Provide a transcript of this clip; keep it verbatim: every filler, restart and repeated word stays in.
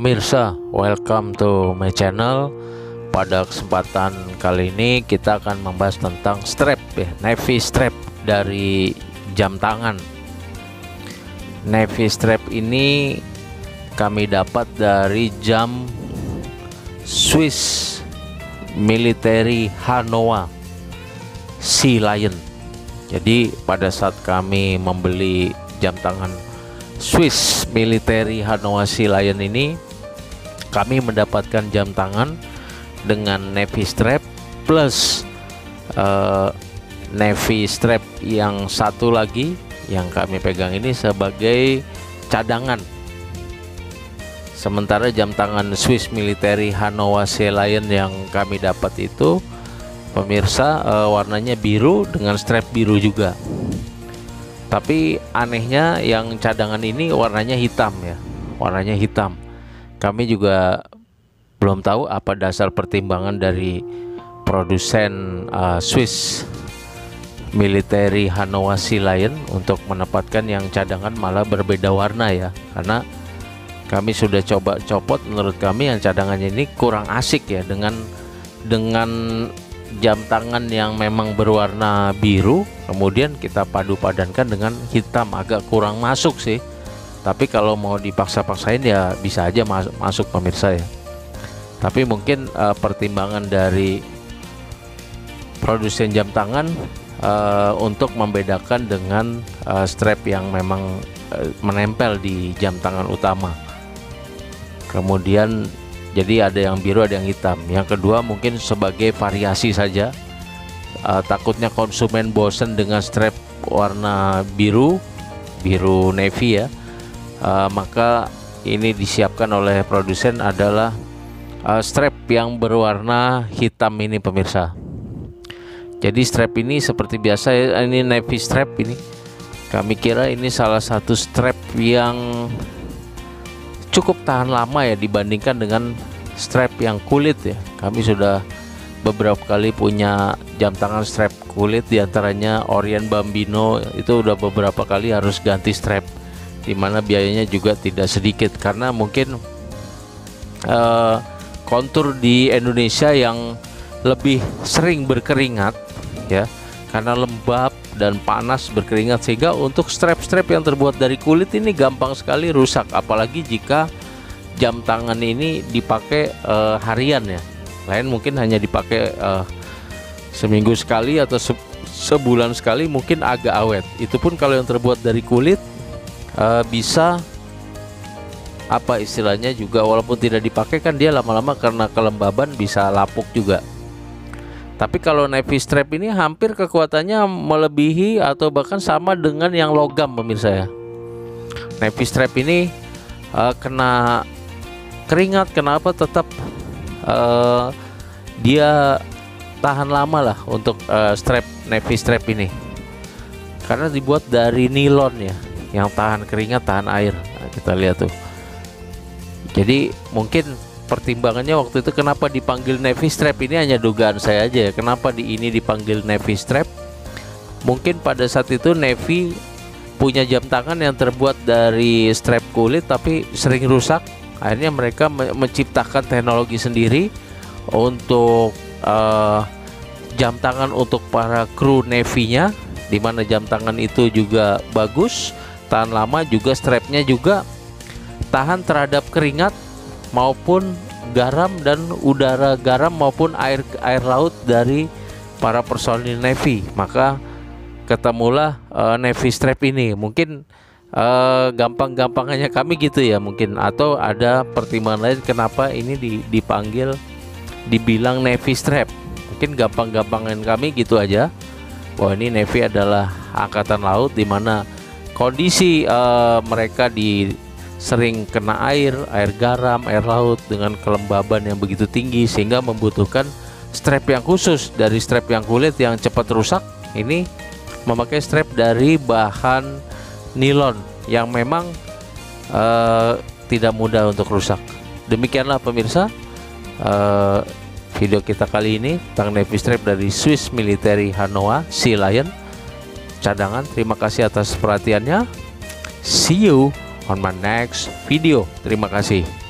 Pemirsa, welcome to my channel. Pada kesempatan kali ini kita akan membahas tentang strap ya, Navy strap dari jam tangan. Navy strap ini kami dapat dari jam Swiss Military Hanoa Sea Lion. Jadi pada saat kami membeli jam tangan Swiss Military Hanoa Sea Lion ini, kami mendapatkan jam tangan dengan Navy strap plus uh, Navy strap yang satu lagi yang kami pegang ini sebagai cadangan. Sementara jam tangan Swiss Military Hanoa Sea Lion yang kami dapat itu, pemirsa, uh, warnanya biru dengan strap biru juga. Tapi anehnya yang cadangan ini warnanya hitam ya, warnanya hitam. Kami juga belum tahu apa dasar pertimbangan dari produsen uh, Swiss Military Hanoa Sea Lion untuk menempatkan yang cadangan malah berbeda warna ya. Karena kami sudah coba copot, menurut kami yang cadangannya ini kurang asik ya dengan dengan jam tangan yang memang berwarna biru, kemudian kita padu padankan dengan hitam, agak kurang masuk sih. Tapi kalau mau dipaksa-paksain ya bisa aja mas masuk pemirsa ya. Tapi mungkin uh, pertimbangan dari produsen jam tangan uh, untuk membedakan dengan uh, strap yang memang uh, menempel di jam tangan utama. Kemudian jadi ada yang biru, ada yang hitam. Yang kedua mungkin sebagai variasi saja. Uh, takutnya konsumen bosen dengan strap warna biru, biru navy ya. Uh, maka ini disiapkan oleh produsen adalah uh, strap yang berwarna hitam ini pemirsa. Jadi strap ini seperti biasa ya, ini navy strap ini. Kami kira ini salah satu strap yang cukup tahan lama ya dibandingkan dengan strap yang kulit ya. Kami sudah beberapa kali punya jam tangan strap kulit, diantaranya Orient Bambino, itu udah beberapa kali harus ganti strap, dimana biayanya juga tidak sedikit karena mungkin uh, kontur di Indonesia yang lebih sering berkeringat ya, karena lembab dan panas berkeringat, sehingga untuk strap-strap yang terbuat dari kulit ini gampang sekali rusak, apalagi jika jam tangan ini dipakai uh, harian ya. Lain mungkin hanya dipakai uh, seminggu sekali atau se sebulan sekali, mungkin agak awet. Itu pun kalau yang terbuat dari kulit uh, bisa apa istilahnya juga, walaupun tidak dipakai kan dia lama-lama karena kelembaban bisa lapuk juga. Tapi kalau navy strap ini hampir kekuatannya melebihi atau bahkan sama dengan yang logam pemirsa ya. Navy strap ini uh, kena keringat, kenapa tetap uh, dia tahan lama lah untuk uh, strap navy strap ini, karena dibuat dari nilon ya, yang tahan keringat, tahan air. Nah, kita lihat tuh. Jadi mungkin pertimbangannya waktu itu kenapa dipanggil navy strap ini hanya dugaan saya aja ya. Kenapa di ini dipanggil navy strap? Mungkin pada saat itu Navy punya jam tangan yang terbuat dari strap kulit tapi sering rusak. Akhirnya mereka me menciptakan teknologi sendiri untuk uh, jam tangan untuk para kru Navy-nya, dimana jam tangan itu juga bagus, tahan lama, juga strapnya juga tahan terhadap keringat maupun garam dan udara garam maupun air air laut dari para personil Navy. Maka ketemulah uh, Navy strap ini. Mungkin uh, gampang-gampangannya kami gitu ya mungkin, atau ada pertimbangan lain kenapa ini di, dipanggil dibilang Navy strap. Mungkin gampang-gampangan kami gitu aja. Wah, ini Navy adalah angkatan laut, dimana kondisi uh, mereka di sering kena air, air garam, air laut dengan kelembaban yang begitu tinggi, sehingga membutuhkan strap yang khusus. Dari strap yang kulit yang cepat rusak, ini memakai strap dari bahan nilon yang memang uh, tidak mudah untuk rusak. Demikianlah pemirsa uh, video kita kali ini tentang navy strap dari Swiss Military Hanoa Sea Lion cadangan. Terima kasih atas perhatiannya. See you on my next video. Terima kasih.